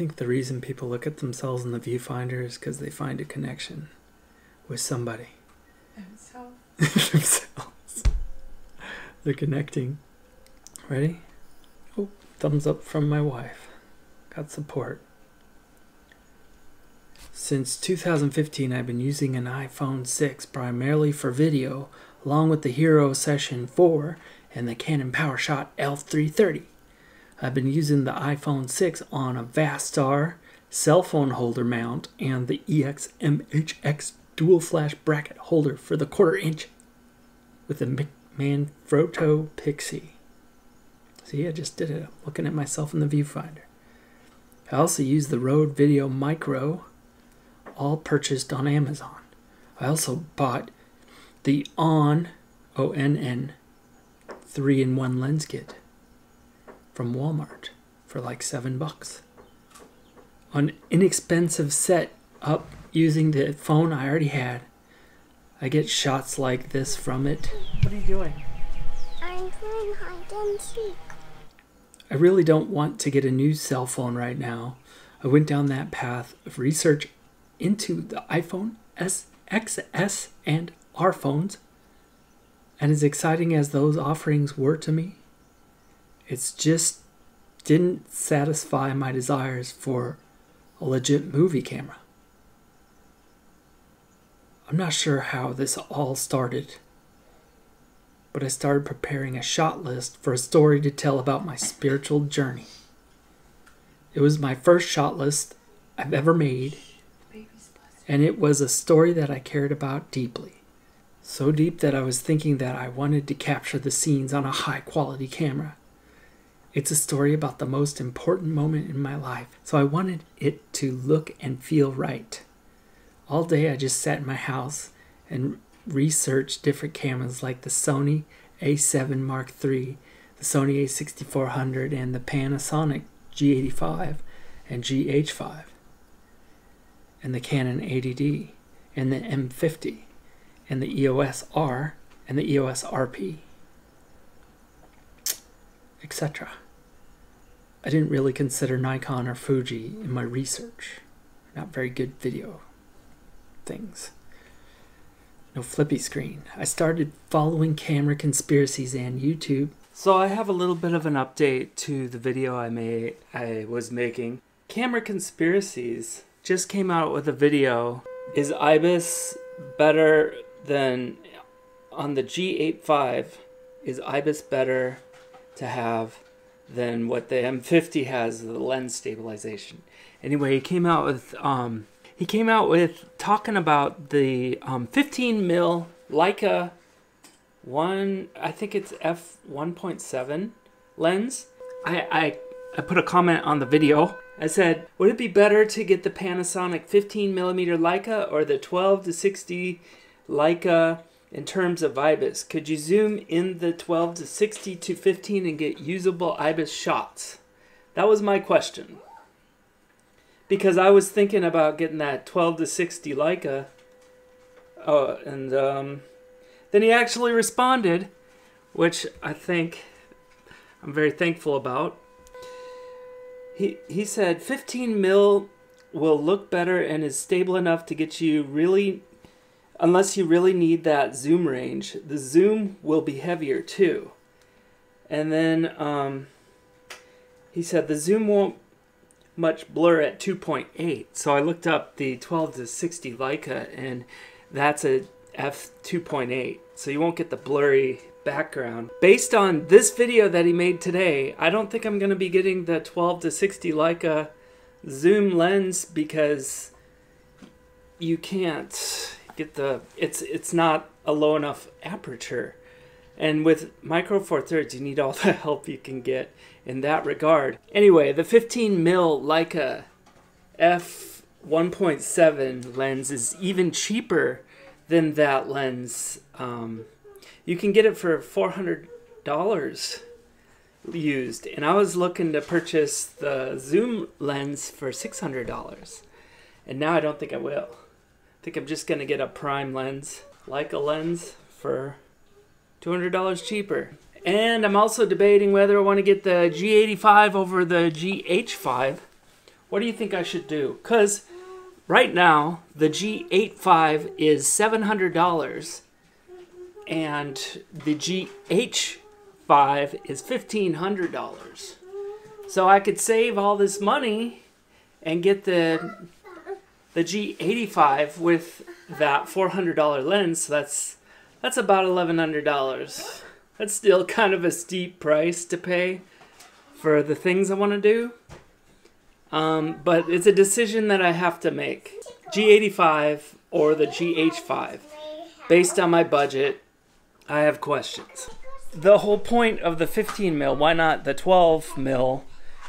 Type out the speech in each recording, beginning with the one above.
think the reason people look at themselves in the viewfinder is because they find a connection with somebody. Themselves. They're connecting. Ready? Oh, thumbs up from my wife. Got support. Since 2015, I've been using an iPhone 6 primarily for video, along with the Hero Session 4 and the Canon PowerShot L330. I've been using the iPhone 6 on a Vastar cell phone holder mount and the EXMAX dual flash bracket holder for the 1/4 inch with the Manfrotto Pixi. See, I just did it. I'm looking at myself in the viewfinder. I also use the Rode VideoMicro, all purchased on Amazon. I also bought the ONN 3-in-1 lens kit from Walmart for like $7. An inexpensive setup using the phone I already had. I get shots like this from it. What are you doing? I'm playing hide and seek. I really don't want to get a new cell phone right now. I went down that path of research into the iPhone XS and R phones, and as exciting as those offerings were to me, it's just didn't satisfy my desires for a legit movie camera. I'm not sure how this all started, but I started preparing a shot list for a story to tell about my spiritual journey. It was my first shot list I've ever made, and it was a story that I cared about deeply. So deep that I was thinking that I wanted to capture the scenes on a high-quality camera. It's a story about the most important moment in my life, so I wanted it to look and feel right. All day I just sat in my house and researched different cameras like the Sony A7 Mark III, the Sony A6400, and the Panasonic G85 and GH5, and the Canon 80D, and the M50, and the EOS R, and the EOS RP, etc. I didn't really consider Nikon or Fuji in my research. Not very good video things. No flippy screen. I started following camera conspiracies and YouTube. So I have a little bit of an update to the video I was making. Camera Conspiracies just came out with a video. Is IBIS better than on the G85? Is IBIS better to have than what the M50 has, the lens stabilization? Anyway, he came out with talking about the 15mm Leica I think it's f1.7 lens. I put a comment on the video. I said, would it be better to get the Panasonic 15mm Leica or the 12-60 Leica in terms of IBIS? Could you zoom in the 12-60 to 15 and get usable IBIS shots? That was my question. Because I was thinking about getting that 12-60 Leica. Oh, and then he actually responded, which I think I'm very thankful about. He said 15mm will look better and is stable enough to get you really, unless you really need that zoom range. The zoom will be heavier too. And then he said the zoom won't much blur at 2.8. So I looked up the 12-60 Leica, and that's a f2.8. So you won't get the blurry background. Based on this video that he made today, I don't think I'm going to be getting the 12-60 Leica zoom lens, because you can't get the, it's not a low enough aperture. And with Micro Four Thirds, you need all the help you can get in that regard. Anyway, the 15mm Leica f1.7 lens is even cheaper than that lens. You can get it for $400 used, and I was looking to purchase the zoom lens for $600, and now I don't think I will. I think I'm just gonna get a prime lens, Leica lens, for $200 cheaper. And I'm also debating whether I want to get the G85 over the GH5, What do you think I should do? Because right now, the G85 is $700 and the GH5 is $1,500. So I could save all this money and get the G85 with that $400 lens. So that's about $1,100. That's still kind of a steep price to pay for the things I want to do. But it's a decision that I have to make. G85 or the GH5. Based on my budget, I have questions. The whole point of the 15 mil, why not the 12 mil?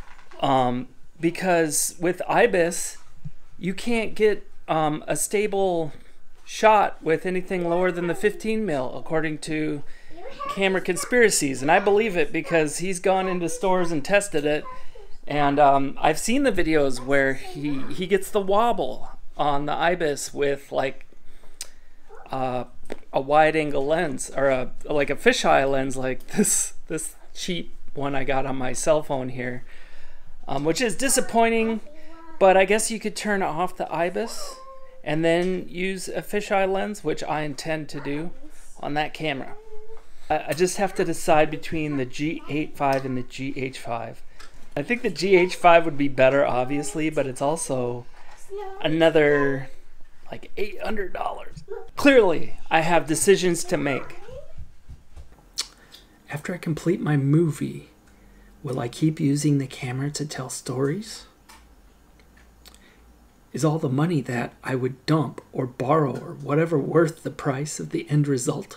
Because with IBIS, you can't get a stable shot with anything lower than the 15 mil, according to Camera Conspiracies. And I believe it because he's gone into stores and tested it. And I've seen the videos where he gets the wobble on the IBIS with like a wide angle lens, or like a fisheye lens, like this cheap one I got on my cell phone here, which is disappointing. But I guess you could turn off the IBIS and then use a fisheye lens, which I intend to do on that camera. I just have to decide between the G85 and the GH5. I think the GH5 would be better, obviously, but it's also another like $800. Clearly, I have decisions to make. After I complete my movie, will I keep using the camera to tell stories? Is all the money that I would dump or borrow or whatever worth the price of the end result?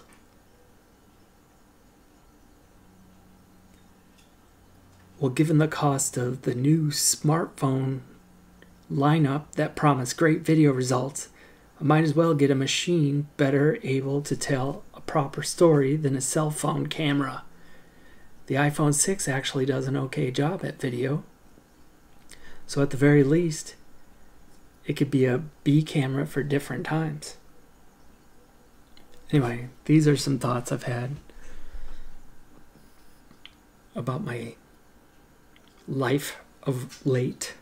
Well, given the cost of the new smartphone lineup that promise great video results, I might as well get a machine better able to tell a proper story than a cell phone camera. The iPhone 6 actually does an okay job at video. So at the very least, it could be a B camera for different times. Anyway, these are some thoughts I've had about my life of late.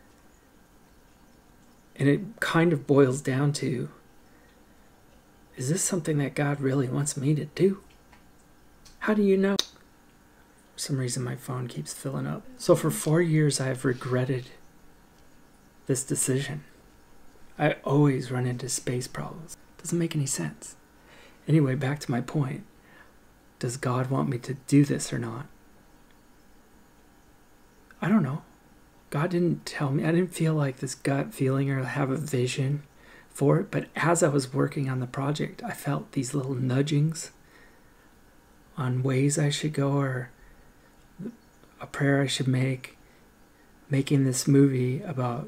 And it kind of boils down to, is this something that God really wants me to do? How do you know? For some reason my phone keeps filling up. So for 4 years I have regretted this decision. I always run into space problems. Doesn't make any sense. Anyway, back to my point. Does God want me to do this or not? I don't know. God didn't tell me. I didn't feel like this gut feeling or have a vision for it. But as I was working on the project, I felt these little nudgings on ways I should go, or a prayer I should make, making this movie about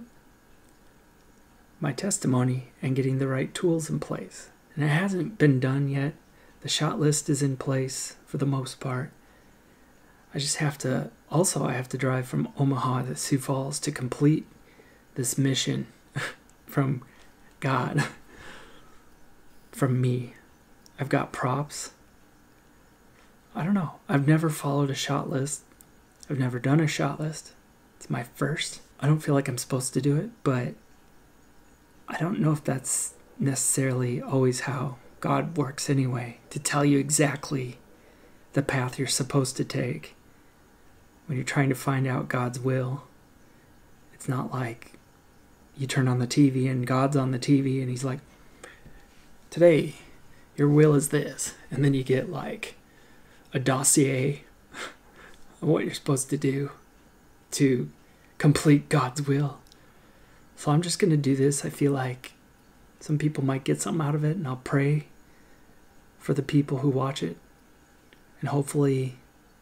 my testimony and getting the right tools in place. And it hasn't been done yet. The shot list is in place for the most part. I just have to, also I have to drive from Omaha to Sioux Falls to complete this mission from God, from me. I've got props. I don't know. I've never followed a shot list. I've never done a shot list. It's my first. I don't feel like I'm supposed to do it, but I don't know if that's necessarily always how God works anyway, to tell you exactly the path you're supposed to take. When you're trying to find out God's will, it's not like you turn on the TV and God's on the TV and he's like, today, your will is this. And then you get like a dossier of what you're supposed to do to complete God's will. So I'm just going to do this. I feel like some people might get something out of it, and I'll pray for the people who watch it. And hopefully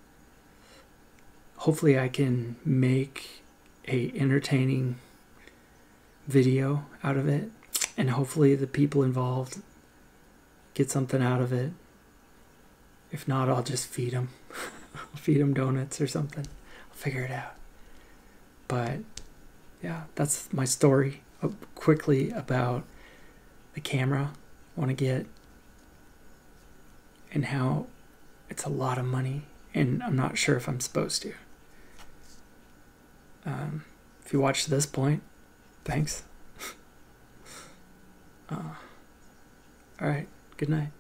I can make a entertaining video out of it, and hopefully the people involved get something out of it. If not, I'll just feed them. I'll feed them donuts or something. I'll figure it out. But yeah, that's my story quickly about the camera I want to get and how it's a lot of money and I'm not sure if I'm supposed to. If you watched to this point, thanks. Alright, good night.